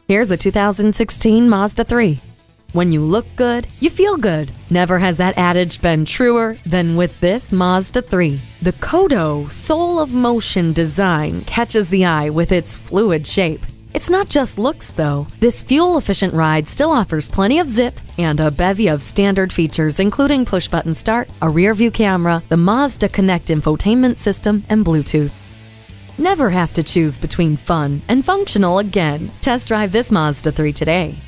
Here's a 2016 Mazda 3. When you look good, you feel good. Never has that adage been truer than with this Mazda 3. The Kodo soul of motion design catches the eye with its fluid shape. It's not just looks though. This fuel-efficient ride still offers plenty of zip and a bevy of standard features including push-button start, a rear-view camera, the Mazda Connect infotainment system, and Bluetooth. Never have to choose between fun and functional again. Test drive this Mazda 3 today.